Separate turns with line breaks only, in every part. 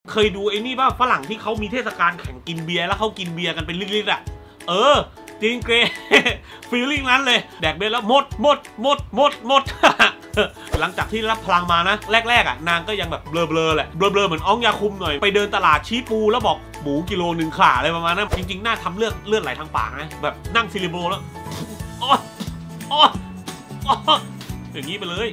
เคยดูไอ้นี่ป่ะฝรั่งที่เขามีเทศกาลแข่งกินเบียร์แล้วเขากินเบียร์กันเป็นลิตรๆอ่ะจีนเกรฟีลลิ่งนั้นเลยแดกเบียร์แล้วหมดหลังจากที่รับพลังมานะแรกๆอ่ะนางก็ยังแบบเบลอแหละเบลอเหมือนอ้องยาคุมหน่อยไปเดินตลาดชี้ปูแล้วบอกหมูกิโลนึงขาอะไรประมาณนั้นจริงๆน่าทำเลือดไหลทางปากนะแบบนั่งซิลิโบแล้วอย่างนี้ไปเลย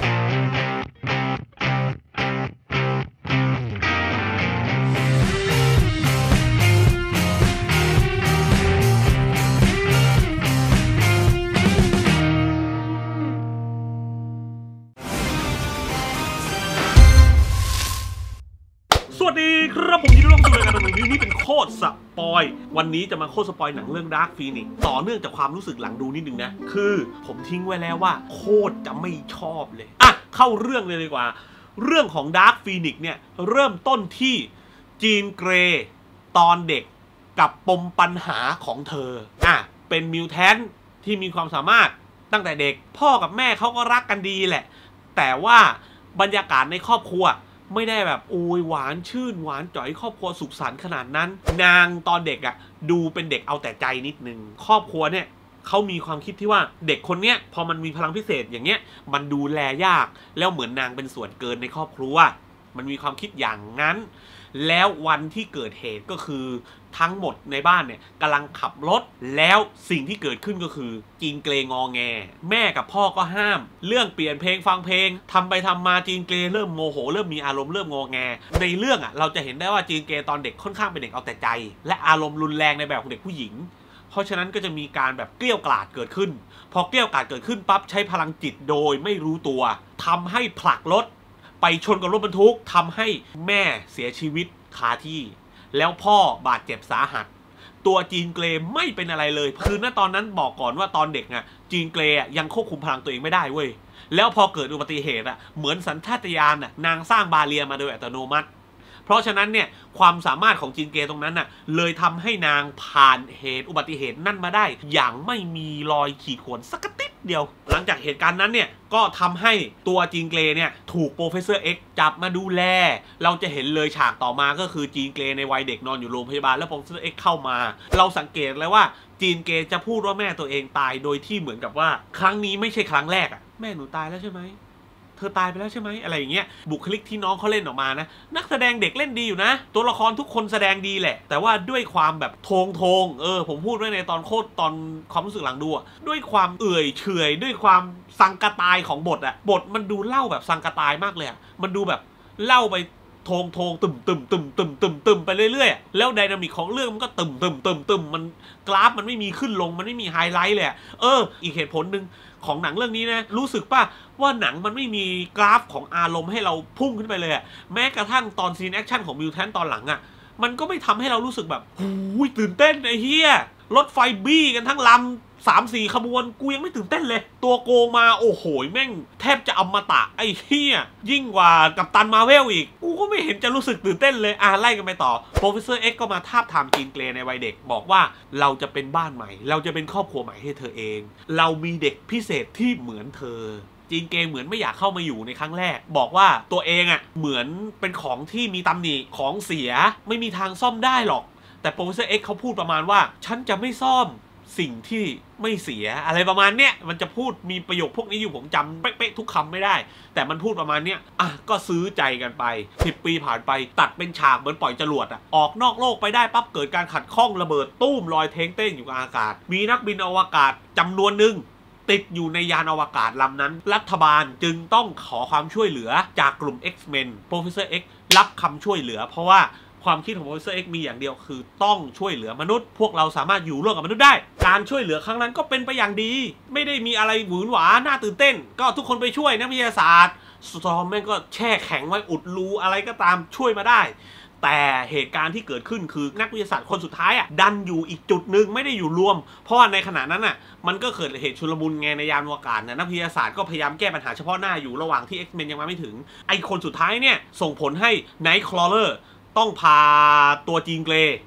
สวัสดีครับผมยินดีต้อนรับสู่รายการหนังนี่เป็นโคตรสปอยวันนี้จะมาโคตรสปอยหนังเรื่อง Dark Phoenix ต่อเนื่องจากความรู้สึกหลังดูนิดนึงนะคือผมทิ้งไว้แล้วว่าโคตรจะไม่ชอบเลยเข้าเรื่องเลยดีกว่าเรื่องของ Dark Phoenix เนี่ยเริ่มต้นที่จีนเกรย์ตอนเด็กกับปมปัญหาของเธอเป็นมิวแทนที่มีความสามารถตั้งแต่เด็กพ่อกับแม่เขาก็รักกันดีแหละแต่ว่าบรรยากาศในครอบครัวไม่ได้แบบโอ้ยหวานชื่นหวานจ่อยครอบครัวสุขสันต์ขนาดนั้นนางตอนเด็กดูเป็นเด็กเอาแต่ใจนิดนึงครอบครัวเนี่ยเขามีความคิดที่ว่าเด็กคนเนี้ยพอมันมีพลังพิเศษอย่างเงี้ยมันดูแลยากแล้วเหมือนนางเป็นส่วนเกินในครอบครัวมันมีความคิดอย่างนั้นแล้ววันที่เกิดเหตุก็คือทั้งหมดในบ้านเนี่ยกำลังขับรถแล้วสิ่งที่เกิดขึ้นก็คือจีนเกรงอแงแม่กับพ่อก็ห้ามเรื่องเปลี่ยนเพลงฟังเพลงทำไปทำมาจีนเกรเริ่มโมโหเริ่มมีอารมณ์เริ่มงอแงในเรื่องเราจะเห็นได้ว่าจีนเกรตอนเด็กค่อนข้างเป็นเด็กเอาแต่ใจและอารมณ์รุนแรงในแบบของเด็กผู้หญิงเพราะฉะนั้นก็จะมีการแบบเกลี้ยกล่อมเกิดขึ้นพอเกลี้ยกล่อมเกิดขึ้นปั๊บใช้พลังจิตโดยไม่รู้ตัวทำให้ผลักรถไปชนกับรถบรรทุกทำให้แม่เสียชีวิตคาที่แล้วพ่อบาดเจ็บสาหัสตัวจีนเกรไม่เป็นอะไรเลยคือณตอนนั้นบอกก่อนว่าตอนเด็กจีนเกรยังควบคุมพลังตัวเองไม่ได้เว้ยแล้วพอเกิดอุบัติเหตุเหมือนสัญชาตญาณนางสร้างบาเรียมาโดยอัตโนมัติเพราะฉะนั้นเนี่ยความสามารถของจีนเกรตรงนั้นเลยทำให้นางผ่านเหตุอุบัติเหตุนั่นมาได้อย่างไม่มีรอยขีดข่วนสักติดเดียวหลังจากเหตุการณ์นั้นเนี่ยก็ทำให้ตัวจีนเกรเนี่ยถูกโปรเฟสเซอร์เอ็กจับมาดูแลเราจะเห็นเลยฉากต่อมาก็คือจีนเกรในวัยเด็กนอนอยู่โรงพยาบาลแล้วโปรเฟสเซอร์เอ็กเข้ามาเราสังเกตเลยว่าจีนเกรจะพูดว่าแม่ตัวเองตายโดยที่เหมือนกับว่าครั้งนี้ไม่ใช่ครั้งแรกแม่หนูตายแล้วใช่ไหมเธอตายไปแล้วใช่ไหมอะไรอย่างเงี้ยบุคลิกที่น้องเขาเล่นออกมานะนักแสดงเด็กเล่นดีอยู่นะตัวละครทุกคนแสดงดีแหละแต่ว่าด้วยความแบบโทงผมพูดไว้ในตอนโคตรตอนความรู้สึกหลังดูด้วยความเอื่อยเฉยด้วยความสังกะตายของบทบทมันดูเล่าแบบสังกะตายมากเลยมันดูแบบเล่าไปโทงตึมไปเรื่อยๆแล้วไดนามิกของเรื่องมันก็ตึมมันกราฟมันไม่มีขึ้นลงมันไม่มีไฮไลท์เลยอีกเหตุผลหนึ่งของหนังเรื่องนี้นะรู้สึกป่ะว่าหนังมันไม่มีกราฟของอารมณ์ให้เราพุ่งขึ้นไปเลยแม้กระทั่งตอนซีนแอคชั่นของมิวแทนตอนหลังมันก็ไม่ทำให้เรารู้สึกแบบหูยตื่นเต้นไอ้เหี้ยรถไฟบี้กันทั้งลำ3-4 ขบวนกูยังไม่ตื่นเต้นเลยตัวโกงมาโอ้โหแม่งแทบจะอมตะไอ้เหี้ยยิ่งกว่ากัปตันมาเวลอีกกูก็ไม่เห็นจะรู้สึกตื่นเต้นเลยไล่กันไปต่อโปรเฟสเซอร์เอ็กก็มาทาบทามจีนเกรในวัยเด็กบอกว่าเราจะเป็นบ้านใหม่เราจะเป็นครอบครัวใหม่ให้เธอเองเรามีเด็กพิเศษที่เหมือนเธอจีนเกงเหมือนไม่อยากเข้ามาอยู่ในครั้งแรกบอกว่าตัวเองเหมือนเป็นของที่มีตำหนิของเสียไม่มีทางซ่อมได้หรอกแต่โปรเฟสเซอร์เอ็กเขาพูดประมาณว่าฉันจะไม่ซ่อมสิ่งที่ไม่เสียอะไรประมาณเนี้ยมันจะพูดมีประโยคพวกนี้อยู่ผมจำเป๊ะๆทุกคำไม่ได้แต่มันพูดประมาณเนี้ยก็ซื้อใจกันไป10 ปีผ่านไปตัดเป็นฉากเหมือนปล่อยจรวดออกนอกโลกไปได้ปั๊บเกิดการขัดข้องระเบิดตุ้มลอยเท้งเต้งอยู่กลางอากาศมีนักบินอวกาศจำนวนหนึ่งติดอยู่ในยานอวกาศลำนั้นรัฐบาลจึงต้องขอความช่วยเหลือจากกลุ่ม X-Men Professor X รับคำช่วยเหลือเพราะว่าความคิดของ Professor X มีอย่างเดียวคือต้องช่วยเหลือมนุษย์พวกเราสามารถอยู่ร่วมกับมนุษย์ได้การช่วยเหลือครั้งนั้นก็เป็นไปอย่างดีไม่ได้มีอะไรหวือหวาน่าตื่นเต้นก็ทุกคนไปช่วยนักวิทยาศาสตร์สตอมแม่งก็แช่แข็งไว้อุดรูอะไรก็ตามช่วยมาได้แต่เหตุการณ์ที่เกิดขึ้นคือนักวิทยาศาสตร์คนสุดท้ายดันอยู่อีกจุดหนึ่งไม่ได้อยู่รวมเพราะว่าในขณะนั้นมันก็เกิดเหตุชุลมุนไงในยานอวกาศนักวิทยาศาสตร์ก็พยายามแก้ปัญหาเฉพาะหน้าอยู่ระหว่างที่ X-Men ยังมาไม่ถึงไอคนสุดท้ายเนี่ยส่งผลให้ Nightcrawler ต้องพาตัวจีนเกร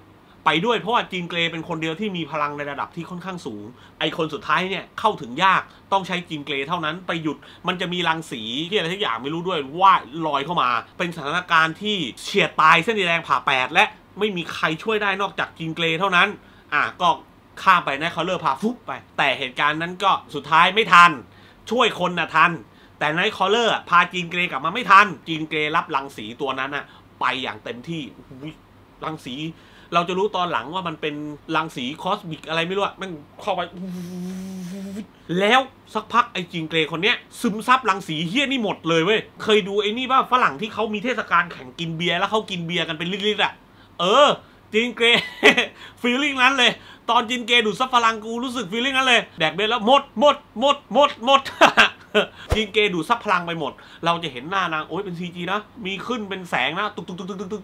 ไปด้วยเพราะว่าจีนเกรเป็นคนเดียวที่มีพลังในระดับที่ค่อนข้างสูงไอคนสุดท้ายเนี่ยเข้าถึงยากต้องใช้จีนเกรเท่านั้นไปหยุดมันจะมีรังสีที่อะไรทุกอย่างไม่รู้ด้วยว่าลอยเข้ามาเป็นสถานการณ์ที่เฉียดตายเส้นแดงผ่าแปดและไม่มีใครช่วยได้นอกจากจีนเกรเท่านั้นก็ข้ามไปนะเขาเลิกพาฟุบไปแต่เหตุการณ์นั้นก็สุดท้ายไม่ทันช่วยคนนะทันแต่ไนท์คอลเลอร์พาจีนเกรกลับมาไม่ทันจีนเกรรับรังสีตัวนั้นไปอย่างเต็มที่รังสีเราจะรู้ตอนหลังว่ามันเป็นรังสีคอสมิกอะไรไม่รู้มันเข้าไปแล้วสักพักไอ้จีนเกรคนเนี้ยซึมซับรังสีเฮี้ยนี่หมดเลยเว้ยเคยดูไอ้นี่ป่ะฝรั่งที่เขามีเทศกาลแข่งกินเบียร์แล้วเขากินเบียร์กันเป็นลิตรจีนเกรฟีลลิ่งนั้นเลยตอนจีนเกรดูดซับพลังกูรู้สึกฟีลลิ่งนั้นเลยแดกเบียร์แล้วหมดจีนเกดูดซับพลังไปหมดเราจะเห็นหน้านางโอ้ยเป็นCGนะมีขึ้นเป็นแสงนะตึก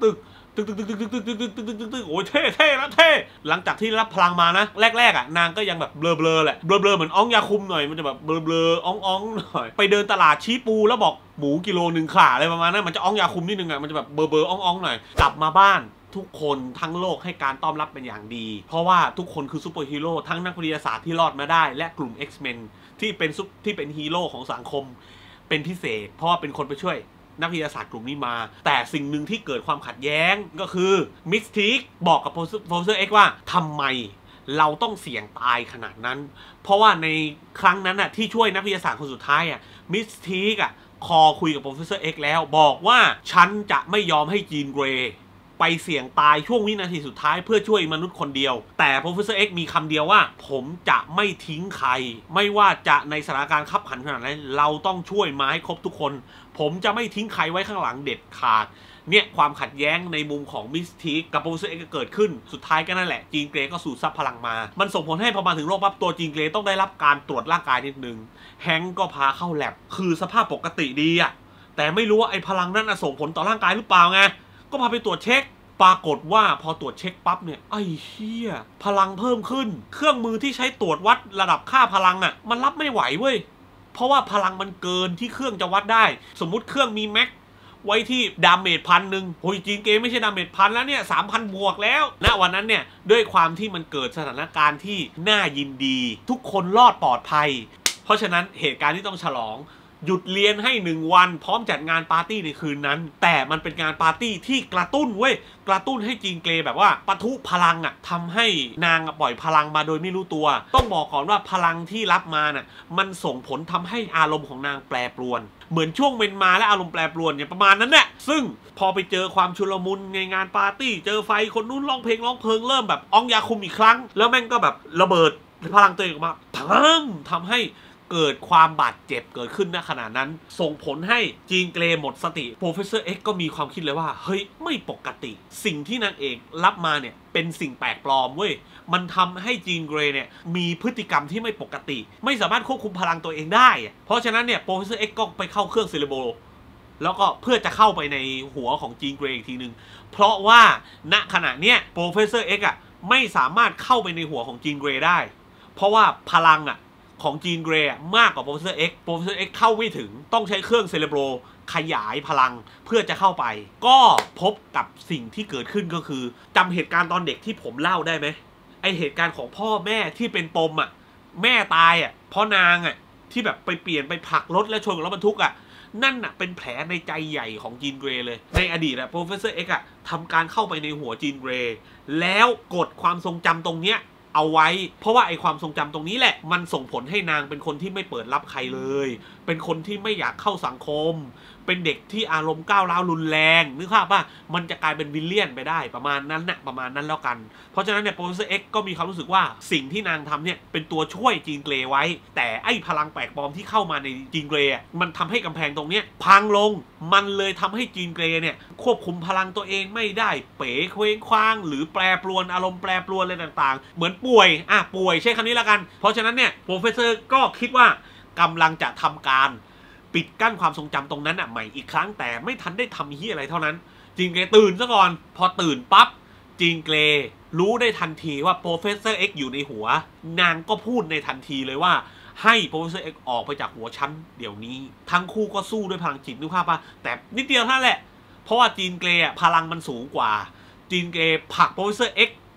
โอ้ยเท่แล้วเท่หลังจากที่รับพลังมานะแรกนางก็ยังแบบเบลอแหละเบลอเหมือนอ้องยาคุมหน่อยมันจะแบบเบลออ้องหน่อยไปเดินตลาดชี้ปูแล้วบอกหมูกิโลนึงขาอะไรประมาณนั้นมันจะอ้องยาคุมนิดนึงมันจะแบบเบลออ้องหน่อยกลับมาบ้านทุกคนทั้งโลกให้การต้อนรับเป็นอย่างดีเพราะว่าทุกคนคือซูเปอร์ฮีโร่ทั้งนักวิทยาศาสตร์ที่รอดมาได้และกลุ่ม X-Men ที่เป็นฮีโร่ของสังคมเป็นพิเศษเพราะว่าเป็นคนไปช่วยนักวิทยาศาสตร์กลุ่มนี้มาแต่สิ่งหนึ่งที่เกิดความขัดแย้งก็คือมิสติกบอกกับโปรเฟสเซอร์เอ็กว่าทำไมเราต้องเสี่ยงตายขนาดนั้นเพราะว่าในครั้งนั้นที่ช่วยนักวิทยาศาสตร์คนสุดท้ายมิสติกคอคุยกับโปรเฟสเซอร์เอ็กแล้วบอกว่าฉันจะไม่ยอมให้จีนเกรไปเสี่ยงตายช่วงวินาทีสุดท้ายเพื่อช่วยมนุษย์คนเดียวแต่โปรเฟสเซอร์เอ็กมีคำเดียวว่าผมจะไม่ทิ้งใครไม่ว่าจะในสถานการณ์ขับขันขนาดไหนเราต้องช่วยมาให้ครบทุกคนผมจะไม่ทิ้งใครไว้ข้างหลังเด็ดขาดเนี่ยความขัดแย้งในมุมของมิสทีกกับโปรเฟสเซอร์เอ็กเกิดขึ้นสุดท้ายก็นั่นแหละจีนเกรก็สูญซับพลังมามันส่งผลให้พอมาถึงโลกปั๊บตัวจีนเกรต้องได้รับการตรวจร่างกายนิดนึงแฮงก์ก็พาเข้าแลบคือสภาพปกติดีแต่ไม่รู้ว่าไอ้พลังนั้นส่งผลต่อร่างกายหรือเปล่าไงก็พาไปตรวจเช็คปรากฏว่าพอตรวจเช็คปั๊บเนี่ยไอ้เหี้ยพลังเพิ่มขึ้นเครื่องมือที่ใช้ตรวจวัดระดับค่าพลังมันรับไม่ไหวเว้ยเพราะว่าพลังมันเกินที่เครื่องจะวัดได้สมมุติเครื่องมีแม็กไว้ที่ดาเมจ1,000โอ้ยจีนเกมไม่ใช่ดาเมจ1,000แล้วเนี่ย3,000 บวกแล้วณวันนั้นเนี่ยด้วยความที่มันเกิดสถานการณ์ที่น่ายินดีทุกคนรอดปลอดภัยเพราะฉะนั้นเหตุการณ์ที่ต้องฉลองหยุดเรียนให้1 วันพร้อมจัดงานปาร์ตี้ในคืนนั้นแต่มันเป็นงานปาร์ตี้ที่กระตุ้นกระตุ้นให้จีนเกรแบบว่าปะทุพลังทำให้นางปล่อยพลังมาโดยไม่รู้ตัวต้องบอกก่อนว่าพลังที่รับมามันส่งผลทำให้อารมณ์ของนางแปรปรวนเหมือนช่วงเมนมาและอารมณ์แปรปรวนเนี่ยประมาณนั้นแหละซึ่งพอไปเจอความชุลมุนในงานปาร์ตี้เจอไฟคนนู้นร้องเพลงร้องเพลิงเริ่มแบบอ้องยาคุมอีกครั้งแล้วแม่งก็แบบระเบิดพลังตัวเองออกมาทำให้เกิดความบาดเจ็บเกิดขึ้นณขณะนั้นส่งผลให้จีนเกรหมดสติโปรเฟสเซอร์เอ็กก็มีความคิดเลยว่าเฮ้ยไม่ปกติสิ่งที่นางเอกรับมาเนี่ยเป็นสิ่งแปลกปลอมเว้ยมันทำให้จีนเกรเนี่ยมีพฤติกรรมที่ไม่ปกติไม่สามารถควบคุมพลังตัวเองได้เพราะฉะนั้นเนี่ยโปรเฟสเซอร์เอ็กก็ไปเข้าเครื่องเซเลโบแล้วก็เพื่อจะเข้าไปในหัวของจีนเกรอีกทีนึงเพราะว่าณขณะเนี้ยโปรเฟสเซอร์เอ็กไม่สามารถเข้าไปในหัวของจีนเกรได้เพราะว่าพลังของจีนเกรมากกว่าโปรเฟสเซอร์เอ็กเข้าไม่ถึงต้องใช้เครื่องเซเลโบรขยายพลังเพื่อจะเข้าไปก็พบกับสิ่งที่เกิดขึ้นก็คือจำเหตุการณ์ตอนเด็กที่ผมเล่าได้ไหมไอเหตุการณ์ของพ่อแม่ที่เป็นปมแม่ตายเพราะนางที่แบบไปเปลี่ยนไปผลักรถและชนกับรถบรรทุกนั่นเป็นแผลในใจใหญ่ของจีนเกรเลยในอดีตโปรเฟสเซอร์เอ็กทำการเข้าไปในหัวจีนเกรแล้วกดความทรงจำตรงเนี้ยเอาไว้เพราะว่าไอความทรงจำตรงนี้แหละมันส่งผลให้นางเป็นคนที่ไม่เปิดรับใครเลยเป็นคนที่ไม่อยากเข้าสังคมเป็นเด็กที่อารมณ์ก้าวร้าวรุนแรงนึกภาพว่ามันจะกลายเป็นวิลเลียนไปได้ประมาณนั้นประมาณนั้นแล้วกันเพราะฉะนั้นเนี่ยโปรเฟสเซอร์เอ็กก็มีความรู้สึกว่าสิ่งที่นางทำเนี่ยเป็นตัวช่วยจีนเกรไว้แต่ไอพลังแปลกปลอมที่เข้ามาในจีนเกรมันทำให้กำแพงตรงเนี้ยพังลงมันเลยทำให้จีนเกรเนี่ยควบคุมพลังตัวเองไม่ได้เป๋เคว้งคว้างหรือแปรปรวนอารมณ์แปรปรวนอะไรต่างๆเหมือนป่วยใช้คำนี้แล้วกันเพราะฉะนั้นเนี่ยโปรเฟสเซอร์ก็คิดว่ากำลังจะทำการปิดกั้นความทรงจำตรงนั้นใหม่อีกครั้งแต่ไม่ทันได้ทำเหี้ยอะไรเท่านั้นจีนเกรตื่นซะก่อนพอตื่นปั๊บจีนเกรรู้ได้ทันทีว่าโปรเฟสเซอร์เอ็กอยู่ในหัวนางก็พูดในทันทีเลยว่าให้โปรเฟสเซอร์เอ็กออกไปจากหัวฉันเดี๋ยวนี้ทั้งคู่ก็สู้ด้วยพลังจิตนึกภาพป่ะแต่นิดเดียวเท่านั้นแหละเพราะว่าจีนเกรพลังมันสูงกว่าจีนเกรผลักโปรเฟสเซอร์เอ็ก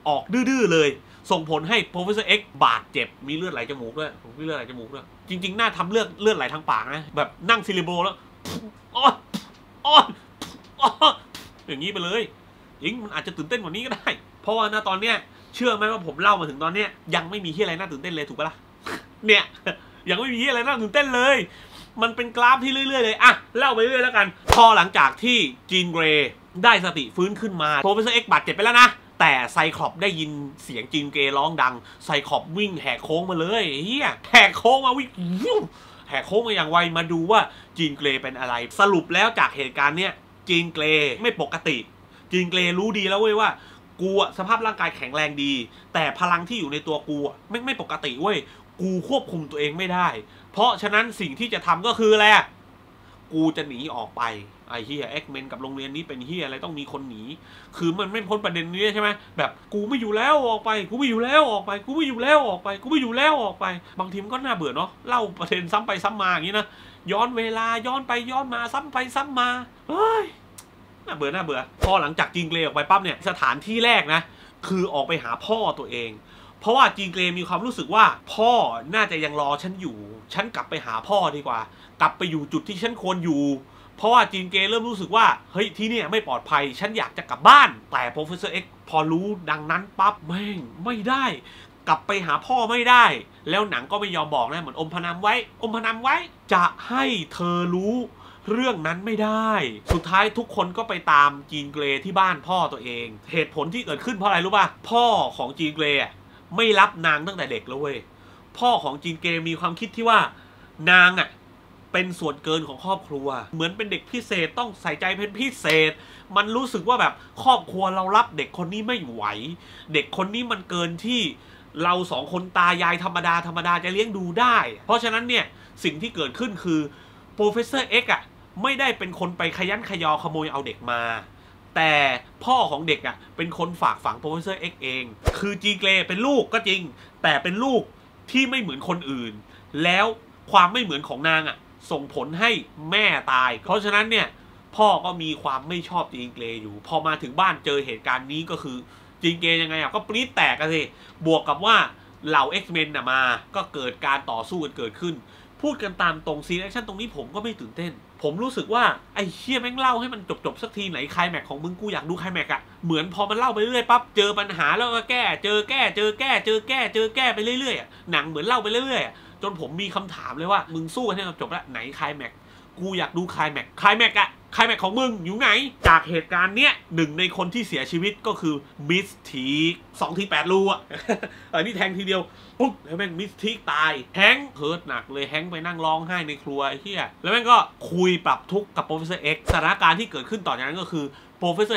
ออกดื้อๆเลยส่งผลให้ Professor X บาดเจ็บมีเลือดไหลจมูกด้วยมีเลือดไหลจมูกด้วยจริงๆน่าทำเลือดไหลทางปากนะแบบนั่งซิลิโบแล้วอ้อนอย่างนี้ไปเลยจริงมันอาจจะตื่นเต้นกว่านี้ก็ได้เพราะว่าณตอนเนี้ยเชื่อไหมว่าผมเล่ามาถึงตอนเนี้ยยังไม่มีที่อะไรน่าตื่นเต้นเลยถูกปะล่ะเนี่ยยังไม่มีที่อะไรน่าตื่นเต้นเลยมันเป็นกราฟที่เรื่อยๆเลยอ่ะเล่าไปเรื่อยแล้วกันพอหลังจากที่จีนเกรย์ได้สติฟื้นขึ้นมาโปรเฟสเซอร์เอ็กซ์บาดเจ็บไปแล้วนะแต่ไซคลอปได้ยินเสียงจีนเกรย์ร้องดังไซคลอปวิ่งแหกโค้งมาเลยเฮียแหกโค้งมาวิ่งแหกโค้งมาอย่างไวมาดูว่าจีนเกรย์เป็นอะไรสรุปแล้วจากเหตุการณ์เนี้ยจีนเกรย์ไม่ปกติจีนเกรย์รู้ดีแล้วเว้ยว่ากูสภาพร่างกายแข็งแรงดีแต่พลังที่อยู่ในตัวกูไม่ปกติเว้ยกูควบคุมตัวเองไม่ได้เพราะฉะนั้นสิ่งที่จะทำก็คืออะไรกูจะหนีออกไปไอ้เฮียเอ็กเมนกับโรงเรียนนี้เป็นเฮียอะไรต้องมีคนหนีคือมันไม่พ้นประเด็นนี้ใช่ไหมแบบกูไม่อยู่แล้วออกไปกูไม่อยู่แล้วออกไปกูไม่อยู่แล้วออกไปกูไม่อยู่แล้วออกไปบางทีมันก็น่าเบื่อเนาะเล่าประเด็นซ้ำไปซ้ำมาอย่างนี้นะย้อนเวลาย้อนไปย้อนมาซ้ำไปซ้ำมาเฮ้ยน่าเบื่อพอหลังจากจีนเกรย์ออกไปปั๊บเนี่ยสถานที่แรกนะคือออกไปหาพ่อตัวเองเพราะว่าจีนเกรย์มีความรู้สึกว่าพ่อน่าจะยังรอฉันอยู่ฉันกลับไปหาพ่อดีกว่ากลับไปอยู่จุดที่ฉันควรอยู่เพราะว่าจีนเกรย์เริ่มรู้สึกว่าเฮ้ยที่นี่ไม่ปลอดภัยฉันอยากจะกลับบ้านแต่ Professor X พอรู้ดังนั้นปั๊บแม่งไม่ได้กลับไปหาพ่อไม่ได้แล้วหนังก็ไม่ยอมบอกนะเหมือนอมพนันไว้จะให้เธอรู้เรื่องนั้นไม่ได้สุดท้ายทุกคนก็ไปตามจีนเกรย์ที่บ้านพ่อตัวเองเหตุผลที่เกิดขึ้นเพราะอะไรรู้ป่ะพ่อของจีนเกรย์ไม่รับนางตั้งแต่เด็กแล้วเว้ยพ่อของจีนเกรย์มีความคิดที่ว่านางเป็นส่วนเกินของครอบครัวเหมือนเป็นเด็กพิเศษต้องใส่ใจเป็นพิเศษมันรู้สึกว่าแบบครอบครัวเรารับเด็กคนนี้ไม่ไหวเด็กคนนี้มันเกินที่เราสองคนตายายธรรมดาจะเลี้ยงดูได้เพราะฉะนั้นเนี่ยสิ่งที่เกิดขึ้นคือ Professor X ไม่ได้เป็นคนไปขยันขยอขโมยเอาเด็กมาแต่พ่อของเด็กเป็นคนฝากฝัง Professor X เองคือจีเกรย์เป็นลูกก็จริงแต่เป็นลูกที่ไม่เหมือนคนอื่นแล้วความไม่เหมือนของนางส่งผลให้แม่ตายเพราะฉะนั้นเนี่ยพ่อก็มีความไม่ชอบจีนเกรย์อยู่พอมาถึงบ้านเจอเหตุการณ์นี้ก็คือจีนเกรย์ยังไงก็ปรี๊ดแตกกันสิบวกกับว่าเหล่า X-Men มาก็เกิดการต่อสู้กันเกิดขึ้นพูดกันตามตรงซีนแอคชั่นตรงนี้ผมก็ไม่ตื่นเต้นผมรู้สึกว่าไอ้เชี่ยแม่งเล่าให้มันจบสักทีไหนไคลแม็กของมึงกูอยากดูไคลแม็กเหมือนพอมันเล่าไปเรื่อยปั๊บเจอปัญหาแล้วก็แก้เจอแก้ไปเรื่อยๆหนังเหมือนเล่าไปเรื่อยๆจนผมมีคำถามเลยว่ามึงสู้กันให้จบแล้วไหนไคลแม็กกูอยากดูไคลแม็กไคลแม็กของมึงอยู่ไหนจากเหตุการณ์เนี้ยหนึ่งในคนที่เสียชีวิตก็คือมิสทีก2 ที 8 รูนี่แทงทีเดียวปุ๊บแล้วแม่งมิสทีกตายแฮงเฮิร์ตหนักเลยแฮงไปนั่งร้องไห้ในครัวไอ้เหี้ยแล้วแม่งก็คุยปรับทุกข์กับ Professor X สถานการณ์ที่เกิดขึ้นต่อจากนั้นก็คือ Professor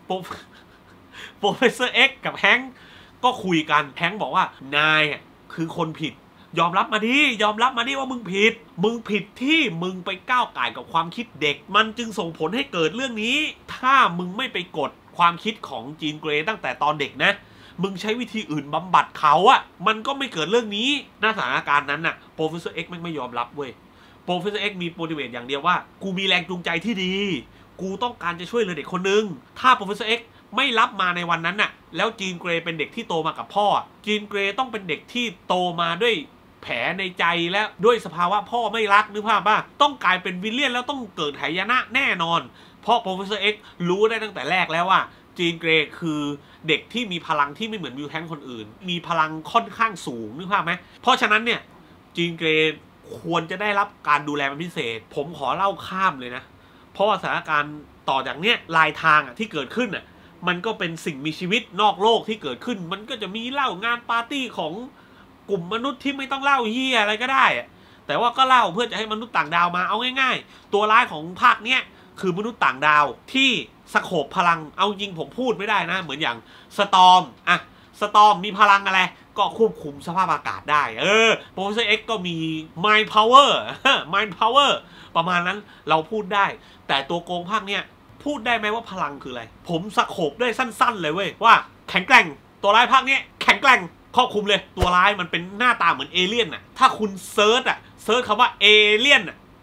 X กับแฮงก็คุยกันแฮงบอกว่านายคือคนผิดยอมรับมาดิว่ามึงผิดที่มึงไปก้าวก่ายกับความคิดเด็กมันจึงส่งผลให้เกิดเรื่องนี้ถ้ามึงไม่ไปกดความคิดของจีนเกรย์ตั้งแต่ตอนเด็กนะมึงใช้วิธีอื่นบำบัดเขามันก็ไม่เกิดเรื่องนี้หน้าสถานการณ์นั้นProfessor X ไม่ยอมรับเว้ยProfessor X มีโมดิเวตอย่างเดียวว่ากูมีแรงจูงใจที่ดีกูต้องการจะช่วยเหลือเด็กคนนึงถ้าProfessor Xไม่รับมาในวันนั้นแล้วจีนเกรย์เป็นเด็กที่โตมากับพ่อจีนเกรย์ต้องเป็นเด็กที่โตมาด้วยแผลในใจและด้วยสภาวะพ่อไม่รักนึกภาพป่ะต้องกลายเป็นวิลเลียนแล้วต้องเกิดหายนะแน่นอนเพราะ Professor X รู้ได้ตั้งแต่แรกแล้วว่าจีนเกรย์คือเด็กที่มีพลังที่ไม่เหมือนมิวแทนคนอื่นมีพลังค่อนข้างสูงนึกภาพไหมเพราะฉะนั้นเนี่ยจีนเกรย์ควรจะได้รับการดูแลเป็นพิเศษผมขอเล่าข้ามเลยนะเพราะว่าสถานการณ์ต่อจากเนี้ยลายทางที่เกิดขึ้นมันก็เป็นสิ่งมีชีวิตนอกโลกที่เกิดขึ้นมันก็จะมีเล่างานปาร์ตี้ของกลุ่มมนุษย์ที่ไม่ต้องเล่าเฮียอะไรก็ได้แต่ว่าก็เล่าเพื่อจะให้มนุษย์ต่างดาวมาเอาง่ายๆตัวร้ายของภาคเนี้ยคือมนุษย์ต่างดาวที่สโคปพลังเอาจริงผมพูดไม่ได้นะเหมือนอย่างสตอมมีพลังอะไรก็ควบคุมสภาพอากาศได้Professor X ก็มี Mind Power ประมาณนั้นเราพูดได้แต่ตัวโกงภาคเนี้ยพูดได้ไหมว่าพลังคืออะไรผมสโคปได้สั้นๆเลยเว้ยว่าแข็งแกร่งตัวร้ายภาคเนี้ยแข็งแกร่งครอบคลุมเลยตัวร้ายมันเป็นหน้าตาเหมือนเอเลี่ยนถ้าคุณเซิร์ชคำว่าเอเลี่ยน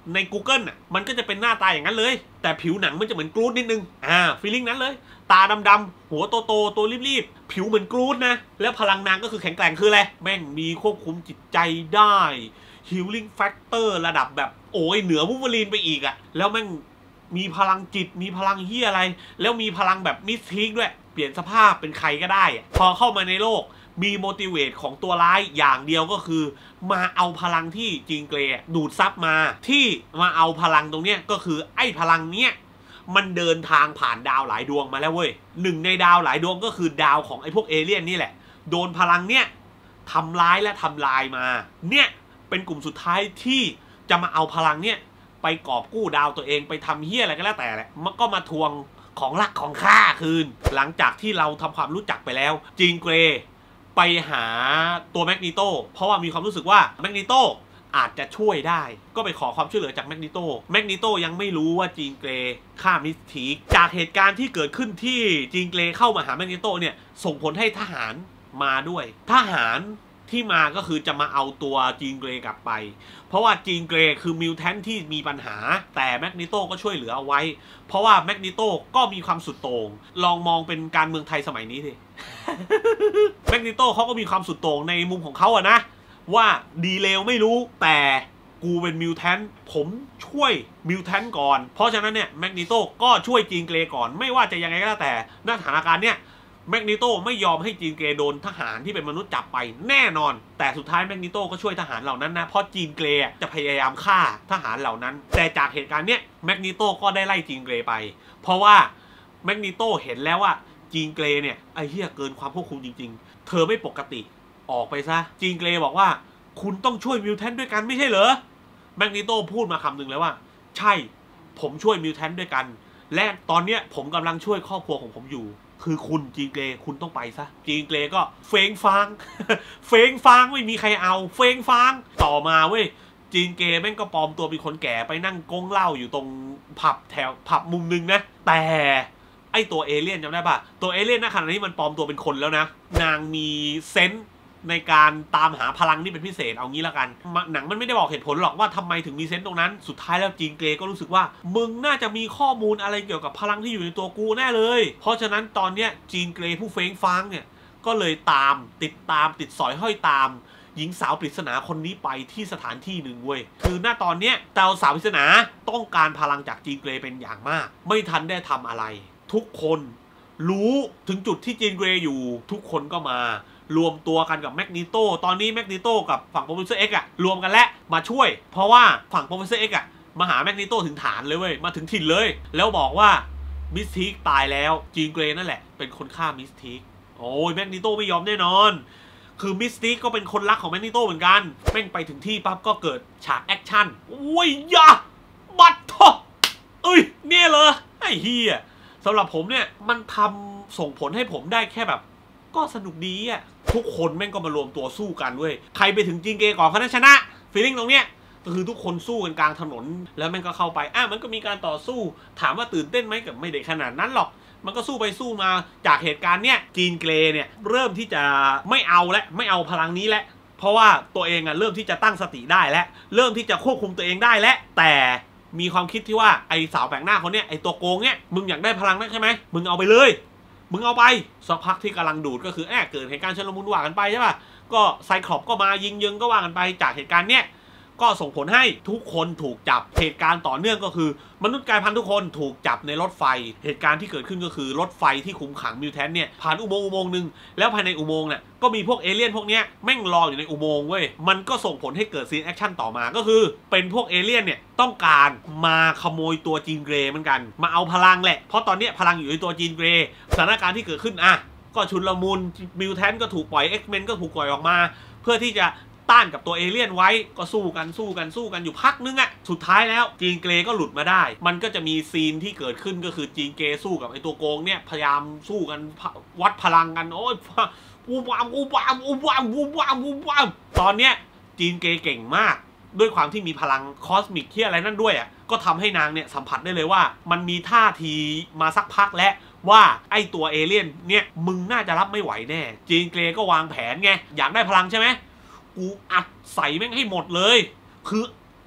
ใน Google น่ะมันก็จะเป็นหน้าตาอย่างนั้นเลยแต่ผิวหนังมันจะเหมือนกรูดนิดนึงฟีลลิ่งนั้นเลยตาดำๆหัวโตๆตัวรีบๆผิวเหมือนกรูดนะแล้วพลังนางก็คือแข็งแกร่งคืออะไรแม่งมีควบคุมจิตใจได้ฮีลลิ่งแฟกเตอร์ระดับแบบโอ้ยเหนือวูล์ฟเวอรีนไปอีกอะแล้วแม่งมีพลังจิตมีพลังเฮียอะไรแล้วมีพลังแบบมิสทีกด้วยเปลี่ยนสภาพเป็นใครก็ได้พอเข้ามาในโลกมีโมติเวตของตัวร้ายอย่างเดียวก็คือมาเอาพลังที่จีนเกรย์ดูดซับมาที่มาเอาพลังตรงเนี้ยก็คือไอ้พลังเนี้ยมันเดินทางผ่านดาวหลายดวงมาแล้วเว้ยหนึ่งในดาวหลายดวงก็คือดาวของไอ้พวกเอเลี่ยนนี่แหละโดนพลังเนี้ยทำร้ายและทำลายมาเนี่ยเป็นกลุ่มสุดท้ายที่จะมาเอาพลังเนี้ยไปกอบกู้ดาวตัวเองไปทำเฮี้ยอะไรก็แล้วแต่แหละมันก็มาทวงของรักของข้าคืนหลังจากที่เราทำความรู้จักไปแล้วจีนเกรย์ไปหาตัวแมกนีโตเพราะว่ามีความรู้สึกว่าแมกนีโตอาจจะช่วยได้ก็ไปขอความช่วยเหลือจากแมกนีโตยังไม่รู้ว่าจีนเกรย์ฆ่ามิสทีกจากเหตุการณ์ที่เกิดขึ้นที่จีนเกรย์เข้ามาหาแมกนีโตเนี่ยส่งผลให้ทหารมาด้วยทหารที่มาก็คือจะมาเอาตัวจีนเกรย์กลับไปเพราะว่าจีนเกรย์คือมิวแทนที่มีปัญหาแต่แมกนีโตก็ช่วยเหลือเอาไว้เพราะว่าแมกนีโตก็มีความสุดโต่งลองมองเป็นการเมืองไทยสมัยนี้สิ แมกนีโตเขาก็มีความสุดโต่งในมุมของเขาอะนะว่าดีเลวไม่รู้แต่กูเป็นมิวแทนผมช่วยมิวแทนก่อนเพราะฉะนั้นเนี่ยแมกนีโตก็ช่วยจีนเกรย์ก่อนไม่ว่าจะยังไงก็แล้วแต่ณสถานการณ์เนี่ยแมกนีโตไม่ยอมให้จีนเกรย์โดนทหารที่เป็นมนุษย์จับไปแน่นอนแต่สุดท้ายแมกนีโตก็ช่วยทหารเหล่านั้นนะเพราะจีนเกรย์จะพยายามฆ่าทหารเหล่านั้นแต่จากเหตุการณ์เนี้ยแมกนีโตก็ได้ไล่จีนเกรย์ไปเพราะว่าแมกนีโตเห็นแล้วว่าจีนเกรย์เนี่ยไอ้เหี้ยเกินความควบคุมจริงๆเธอไม่ปกติออกไปซะจีนเกรย์บอกว่าคุณต้องช่วยมิวแทนด้วยกันไม่ใช่เหรอแมกนีโตพูดมาคำหนึ่งแล้วว่าใช่ผมช่วยมิวแทนด้วยกันและตอนเนี้ยผมกำลังช่วยครอบครัวของผมอยู่คือคุณจีนเกรย์คุณต้องไปซะจีนเกรย์ก็เฟ้งฟาง เฟ้งฟางไม่มีใครเอาเฟ้งฟางต่อมาเว้ยจีนเกรย์แม่งก็ปลอมตัวเป็นคนแก่ไปนั่งก้งเหล้าอยู่ตรงผับมุมนึงนะแต่ไอตัวเอเลี่ยนจำได้ป่ะตัวเอเลี่ยนณขณะนี้มันปลอมตัวเป็นคนแล้วนะนางมีเซนส์ในการตามหาพลังนี่เป็นพิเศษเอางี้ละกันหนังมันไม่ได้บอกเหตุผลหรอกว่าทำไมถึงมีเซนส์ตรงนั้นสุดท้ายแล้วจีนเกรย์ก็รู้สึกว่ามึงน่าจะมีข้อมูลอะไรเกี่ยวกับพลังที่อยู่ในตัวกูแน่เลยเพราะฉะนั้นตอนเนี้ยจีนเกรย์ผู้เฟ้งฟางเนี่ยก็เลยติดสอยห้อยตามหญิงสาวปริศนาคนนี้ไปที่สถานที่หนึ่งเว้ยคือหน้าตอนเนี้ยดาวสาวปริศนาต้องการพลังจากจีนเกรย์เป็นอย่างมากไม่ทันได้ทำอะไรทุกคนรู้ถึงจุดที่จีนเกรย์อยู่ทุกคนก็มารวมตัวกันกับแมกนีโตตอนนี้แมกนีโตกับฝั่งโปรเฟสเซอร์เอ็กซ์รวมกันและมาช่วยเพราะว่าฝั่งโปรเฟสเซอร์เอ็กซ์มาหาแมกนีโตถึงฐานเลยเว้ยมาถึงถิ่นเลยแล้วบอกว่ามิสทีกตายแล้วจีนเกรย์นั่นแหละเป็นคนฆ่ามิสทีกโอ้ยแมกนีโตไม่ยอมแน่นอนคือมิสทีกก็เป็นคนรักของแมกนีโตเหมือนกันแม่งไปถึงที่ปั๊บก็เกิดฉากแอคชั่นโอ้ยยาบัตทอเนี่ยเลยไอ้เฮียสำหรับผมเนี่ยมันทำส่งผลให้ผมได้แค่แบบก็สนุกดีอ่ะทุกคนแม่งก็มารวมตัวสู้กันเว้ยใครไปถึงจีนเกรย์ก่อนเขาชนะฟีลลิ่งตรงเนี้ยก็คือทุกคนสู้กันกลางถนนแล้วแม่งก็เข้าไปมันก็มีการต่อสู้ถามว่าตื่นเต้นไหมกับไม่ได้ขนาดนั้นหรอกมันก็สู้ไปสู้มาจากเหตุการณ์เนี้ยจีนเกรย์เนี่ยเริ่มที่จะไม่เอาพลังนี้แล้วเพราะว่าตัวเองเริ่มที่จะตั้งสติได้แล้วเริ่มที่จะควบคุมตัวเองได้แล้วแต่มีความคิดที่ว่าไอสาวแปลกหน้าคนเนี้ยไอตัวโกงเนี้ยมึงอยากได้พลังนักใช่ไหมมึงเอาไปเลยมึงเอาไปสักพักที่กำลังดูดก็คือเกิดเหตุการณ์ชุลมุนว่ากันไปใช่ป่ะก็ไซคลอปก็มายิงก็ว่ากันไปจากเหตุการณ์เนี้ยก็ส่งผลให้ทุกคนถูกจับเหตุการณ์ต่อเนื่องก็คือมนุษย์กลายพันธุ์ทุกคนถูกจับในรถไฟเหตุการณ์ที่เกิดขึ้นก็คือรถไฟที่คุมขังมิวแทนเนี่ยผ่านอุโมงค์นึงแล้วภายในอุโมงค์เนี่ยก็มีพวกเอเลี่ยนพวกเนี้ยแม่งรออยู่ในอุโมงค์เว้ยมันก็ส่งผลให้เกิดซีนแอคชั่นต่อมาก็คือเป็นพวกเอเลี่ยนเนี่ยต้องการมาขโมยตัวจีนเกรย์เหมือนกันมาเอาพลังแหละเพราะตอนนี้พลังอยู่ในตัวจีนเกรย์สถานการณ์ที่เกิดขึ้นก็ชุลมุนมิวแทนก็ถูกปล่อย X-Men ก็ถูกปล่อยออกมาเพื่อที่จะต้านกับตัวเอเลี่ยนไว้ก็สู้กันอยู่พักนึงสุดท้ายแล้วจีนเกรย์ก็หลุดมาได้มันก็จะมีซีนที่เกิดขึ้นก็คือจีนเกรย์สู้กับไอตัวโกงเนี่ยพยายามสู้กันวัดพลังกันโอ้ยอูบามตอนเนี้ยจีนเกรย์เก่งมากด้วยความที่มีพลังคอสมิกที่อะไรนั่นด้วยก็ทำให้นางเนี่ยสัมผัสได้เลยว่ามันมีท่าทีมาสักพักแล้วว่าไอตัวเอเลี่ยนเนี่ยมึงน่าจะรับไม่ไหวแน่จีนเกรย์ก็วางแผนไงอยากได้พลังใช่ไหมกูอัดใส่แม่งให้หมดเลยคือ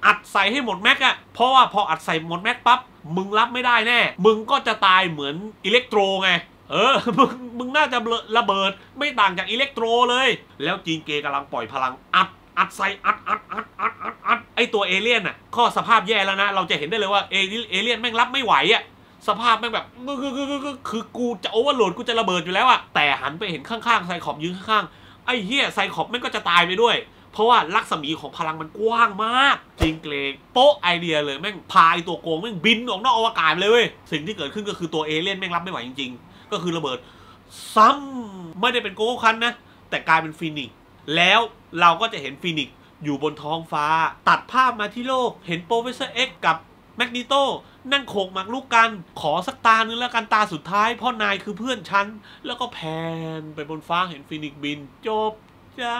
อัดใส่ให้หมดแม็กอะเพราะว่าพออัดใส่หมดแม็กปั๊บมึงรับไม่ได้แน่มึงก็จะตายเหมือนอิเล็กโทรไงมึงน่าจะระเบิดไม่ต่างจากอิเล็กโทรเลยแล้วจีนเกย์กำลังปล่อยพลังอัดใส่อัดไอตัวเอเลี่ยนอ่ะข้อสภาพแย่แล้วนะเราจะเห็นได้เลยว่าเอเลี่ยนแม่งรับไม่ไหวอ่ะสภาพแม่งแบบคือกูจะโอเวอร์โหลดกูจะระเบิดอยู่แล้วอ่ะแต่หันไปเห็นข้างๆไซคอปยืนข้างๆไอ้เหี้ยไซคอปแม่งก็จะตายไปด้วยเพราะว่ารัศมีของพลังมันกว้างมากจีนเกย์โป๊ะไอเดียเลยแม่งพาไอตัวโกงแม่งบินออกนอกอวกาศเลยเว้ยสิ่งที่เกิดขึ้นก็คือตัวเอเลี่ยนแม่งรับไม่ไหวจริงๆก็คือระเบิดซ้ำไม่ได้เป็นโกโก้คันนะแต่กลายเป็นฟีนิกซ์แล้วเราก็จะเห็นฟีนิกซ์อยู่บนท้องฟ้าตัดภาพมาที่โลกเห็นโปรเฟสเซอร์เอ็กกับแมกนีโตนั่งโขกหมากรุกกันขอสักตานึงแล้วกันตาสุดท้ายพ่อนายคือเพื่อนฉันแล้วก็แพนไปบนฟ้าเห็นฟีนิกซ์บินจบจ้า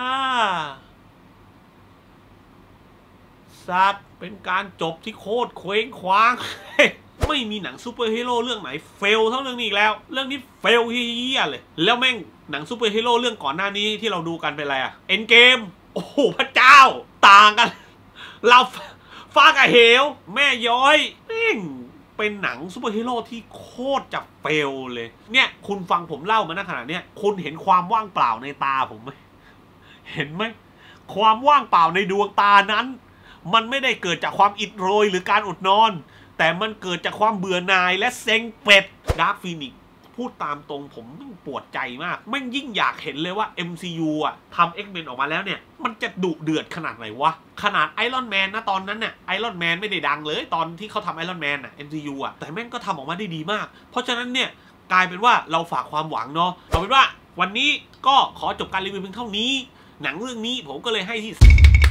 สัตว์เป็นการจบที่โคตรเคว้งคว้างไม่มีหนังซูเปอร์ฮีโร่เรื่องไหนเฟลเท่าเรื่องนี้อีกแล้วเรื่องนี้เฟลเฮี้ยเลยแล้วแม่งหนังซูเปอร์ฮีโร่เรื่องก่อนหน้านี้ที่เราดูกันเป็นอะไรอะเอ็นเกมโอ้โหพระเจ้าต่างกันเราฟ้ากับเหวแม่ย้อยแม่งเป็นหนังซูเปอร์ฮีโร่ที่โคตรจะเฟลเลยเนี่ยคุณฟังผมเล่ามาณขณะเนี้ยคุณเห็นความว่างเปล่าในตาผมไหมเห็นไหมความว่างเปล่าในดวงตานั้นมันไม่ได้เกิดจากความอิดโรยหรือการอดนอนแต่มันเกิดจากความเบื่อหน่ายและเซ็งเป็ดดาร์คฟีนิกซ์พูดตามตรงผมปวดใจมากแม่งยิ่งอยากเห็นเลยว่า MCU อ่ะทำ X-Men ออกมาแล้วเนี่ยมันจะดุเดือดขนาดไหนวะขนาดไอรอนแมนนะตอนนั้นน่ะไอรอนแมนไม่ได้ดังเลยตอนที่เขาทำไอรอนแมนอ่ะ MCU อ่ะแต่แม่งก็ทำออกมาได้ดีมากเพราะฉะนั้นเนี่ยกลายเป็นว่าเราฝากความหวังเนาะเอาเป็นว่าวันนี้ก็ขอจบการรีวิวเพียงเท่านี้หนังเรื่องนี้ผมก็เลยให้ที่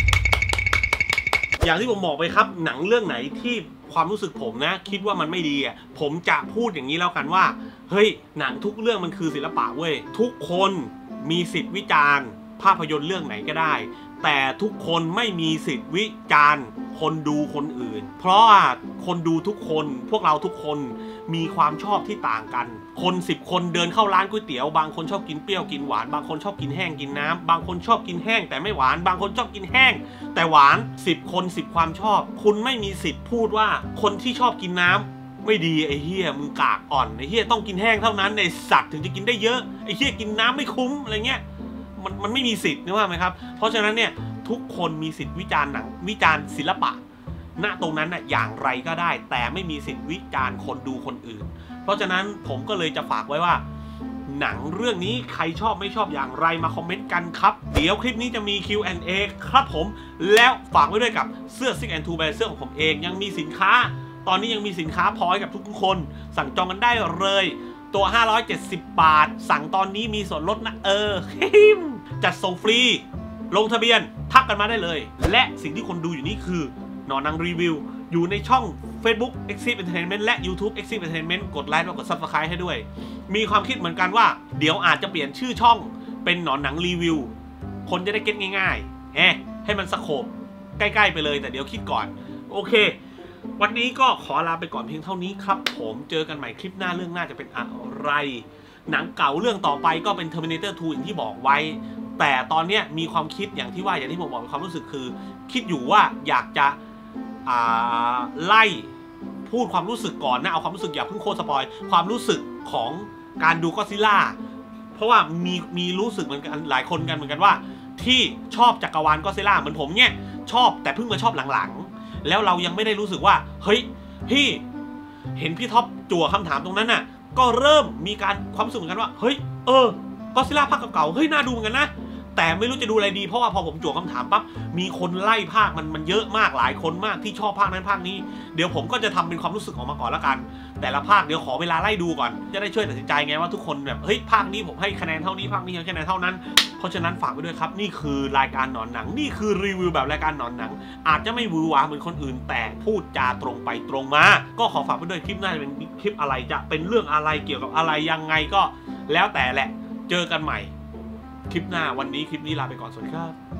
อย่างที่ผมบอกไปครับหนังเรื่องไหนที่ความรู้สึกผมนะคิดว่ามันไม่ดีอ่ะผมจะพูดอย่างนี้แล้วกันว่าเฮ้ยหนังทุกเรื่องมันคือศิลปะเว้ยทุกคนมีสิทธิ์วิจารณ์ภาพยนตร์เรื่องไหนก็ได้แต่ทุกคนไม่มีสิทธิ์วิจารณ์คนดูคนอื่นเพราะว่าคนดูทุกคนพวกเราทุกคนมีความชอบที่ต่างกันคน10 คนเดินเข้าร้านก๋วยเตี๋ยวบางคนชอบกินเปรี้ยวกินหวานบางคนชอบกินแห้งกินน้ำบางคนชอบกินแห้งแต่ไม่หวานบางคนชอบกินแห้งแต่หวาน10 คน10 ความชอบคุณไม่มีสิทธิ์พูดว่าคนที่ชอบกินน้ำไม่ดีไอ้เหี้ยมึงกากอ่อนไอ้เหี้ยต้องกินแห้งเท่านั้นไอ้สัตว์ถึงจะกินได้เยอะไอ้เหี้ยกินน้ำไม่คุ้มอะไรเงี้ยมันไม่มีสิทธิ์นึกว่าไหมครับเพราะฉะนั้นเนี่ยทุกคนมีสิทธิ์วิจารณ์หนังวิจารณ์ศิลปะณตรงนั้นน่ะอย่างไรก็ได้แต่ไม่มีสิทธิ์วิจารณ์คนดูคนอื่นเพราะฉะนั้นผมก็เลยจะฝากไว้ว่าหนังเรื่องนี้ใครชอบไม่ชอบอย่างไรมาคอมเมนต์กันครับเดี๋ยวคลิปนี้จะมี Q&A ครับผมแล้วฝากไว้ด้วยกับเสื้อ Sick and Two แบรนด์เสื้อของผมเองยังมีสินค้าตอนนี้ยังมีสินค้าพอให้กับทุกคนสั่งจองกันได้เลยตัว570 บาทสั่งตอนนี้มีส่วนลดนะจัดส่งฟรีลงทะเบียนทักกันมาได้เลยและสิ่งที่คนดูอยู่นี่คือหนอนนางรีวิวอยู่ในช่อง Facebook Exif Entertainment และ YouTube Exif Entertainment กดไลค์และกด Subscribe ให้ด้วยมีความคิดเหมือนกันว่าเดี๋ยวอาจจะเปลี่ยนชื่อช่องเป็นหนอนหนังรีวิวคนจะได้เก็ตง่ายๆให้มันสโคปใกล้ๆไปเลยแต่เดี๋ยวคิดก่อนโอเควันนี้ก็ขอลาไปก่อนเพียงเท่านี้ครับผมเจอกันใหม่คลิปหน้าเรื่องหน้าจะเป็นอะไรหนังเก่าเรื่องต่อไปก็เป็น Terminator 2 อย่างที่บอกไว้แต่ตอนนี้มีความคิดอย่างที่ผมบอกเป็นความรู้สึกคือคิดอยู่ว่าอยากจะไล่พูดความรู้สึกก่อนนะเอาความรู้สึกอย่าเพิ่งโคตรสปอยความรู้สึกของการดูก็อดซิลล่าเพราะว่ามีรู้สึกเหมือนกันหลายคนกันเหมือนกันว่าที่ชอบจักรวาลก็อดซิลล่าเหมือนผมเนี่ยชอบแต่เพิ่งมาชอบหลังๆแล้วเรายังไม่ได้รู้สึกว่าเฮ้ยพี่เห็นพี่ท็อปจั่วคำถามตรงนั้นน่ะก็เริ่มมีการความรู้สึกเหมือนกันว่าเฮ้ยก็อดซิลล่าภาคเก่าๆเฮ้ยน่าดูเหมือนกันนะแต่ไม่รู้จะดูอะไรดีเพราะว่าพอผมจั่วคำถามปั๊บมีคนไล่ภาคมันเยอะมากหลายคนมากที่ชอบภาคนั้นภาคนี้เดี๋ยวผมก็จะทำเป็นความรู้สึกออกมาก่อนละกันแต่ละภาคเดี๋ยวขอเวลาไล่ดูก่อนจะได้ช่วยตัดสินใจไงว่าทุกคนแบบเฮ้ยภาคนี้ผมให้คะแนนเท่านี้ภาคนี้ให้คะแนนเท่านั้นเพราะฉะนั้นฝากไว้ด้วยครับนี่คือรายการหนอนหนังนี่คือรีวิวแบบรายการหนอนหนังอาจจะไม่หวือหวาเหมือนคนอื่นแต่พูดจาตรงไปตรงมาก็ขอฝากไว้ด้วยคลิปหน้าจะเป็นคลิปอะไรจะเป็นเรื่องอะไรเกี่ยวกับอะไรยังไงก็แล้วแต่แหละเจอกันใหม่คลิปหน้าวันนี้คลิปนี้ลาไปก่อนสวัสดีครับ